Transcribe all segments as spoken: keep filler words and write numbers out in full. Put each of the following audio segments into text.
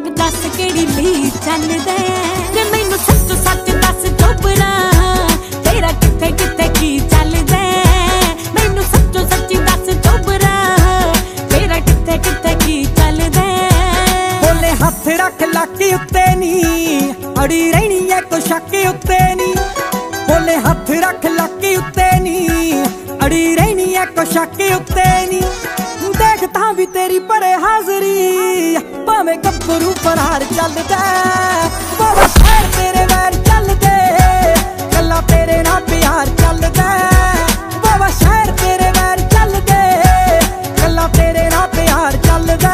दिमाग दस केड़ी ली चलदा जे मैनू सच सच दस चोबरा तेरा किथे किथे की चलदा मैनू सच सच दस चोबरा तेरा किथे किथे की चलदा बोले हथ रख लाके उत्ते नी अड़ी रहनी है कोई शक उत्ते नी बोले हथ रख लाके उत्ते नी अड़ी रहनी है कोई शक उत्ते नी देखता भी तेरी परे हाजरी भावे गब्बरू फरार चलदा बाबा शहर तेरे वैर चलदे गल्ला तेरे नाल प्यार चलदा बाबा शहर तेरे वैर चलदे गल्ला तेरे नाल प्यार चलदा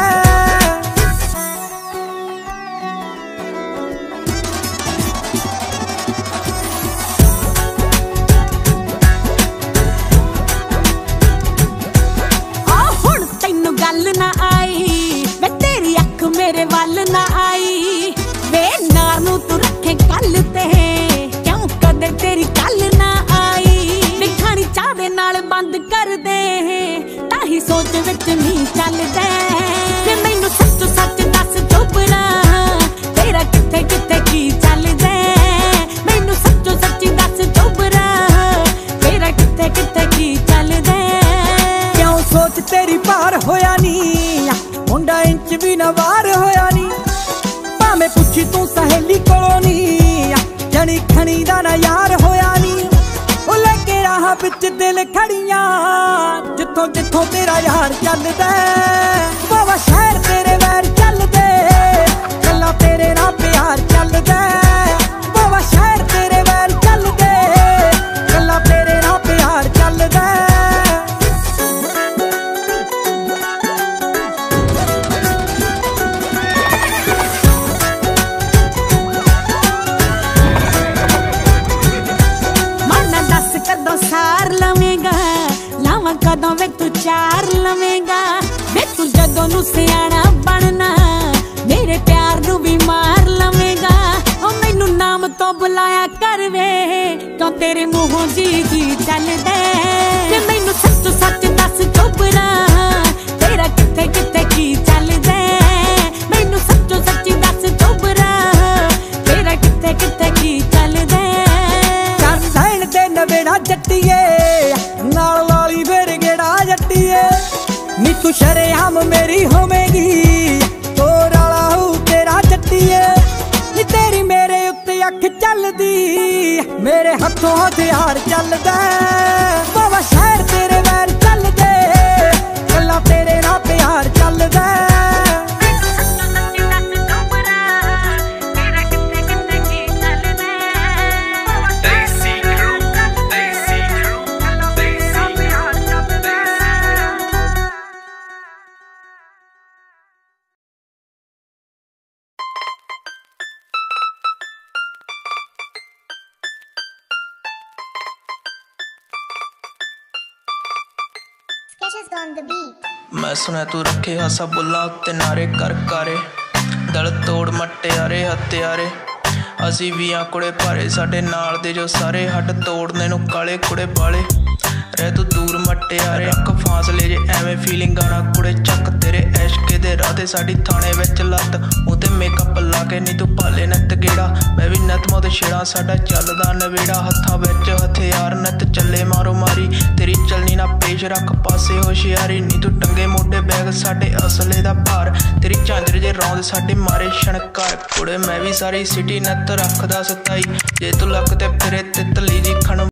गल ना आई मैं तेरी अख मेरे वल ना आई वे नार नू तू रखे कल ते क्यों कदे तेरी कल ना आई वे खानी चाह दे नाल बंद कर दे ताही सोच विच नहीं चलदे जे मैनू सच सच दस चोबरा तेरा किथे किथे की चलदे मैनू सच सच दस चोबरा तेरा किथे किथे की चलदे क्यों सोच तेरी पार होया नी मुंडा इंच भी न वार होया नी भावें पुछी तू सहेली कोलों नी जनी खनी दा ना यार होया नी ओ लेके राह विच दिल खड़ियां जिथों जिथों तेरा यार चलदा बाबा शहर तेरे वैर चलदे गल्ला तेरे नाल प्यार चलदा बाबा शहर तेरे वैर चलदे गल्ला तेरे नाल प्यार चलदा सार लवेगा लावा कदों वे तू चार लवेगा वे तू जदों नू सियाना बनना मेरे प्यार नू भी मार लवेगा ओ मैनू नाम तो बुलाया कर वे क्यों तेरे मुंहों जी जी चलदे जे मैनू सच सच दस चोबरा तेरा किथे किथे की चलदे मैनू सच सच दस चोबरा तेरा किथे किथे की चलदे नवेड़ा जट्टिए नाल वाली फिर गेड़ा जट्टिए नी तू शरेआम मेरी होवेगी तोर वाला हो तेरा जट्टिए नी तेरी मेरे उत्ते अख चलदी मेरे हथों हथियार चलदा बाबा शहर तेरे वैर चलदे गल्ला तेरे नाल प्यार चलदा मैं सुना तू रखे हासा बुल्ला उत्ते नारे कर कारे दल तोड़ मट्टियारे हत्यारे असी भी आ कुड़े भारे साडे नाल दे जो सारे हट तोड़ने नू काले कुड़े बाले रह तू दूर मट्टियारे अख फासले जे एवें फीलिंग गाना कुड़े चक तेरे ऐशके दे राधे साडी थाने विच लत उते मेकअप ला के नी तू पाले नत गेड़ा मैं भी नत मोते छेड़ा साडा चलदा नवेड़ा हत्थां विच हथियार नत चले मारो मारी तेरी चलनी ना पेश रख पासे होशियारी नी तू टंगे मोटे बैग साडे असले दा भार तेरी झांजर जे रौंद साडे मारे छणकार कुड़े मैं भी सारी सिटी नत रखदा सताई जे तू लक ते फिरे तितली दी खण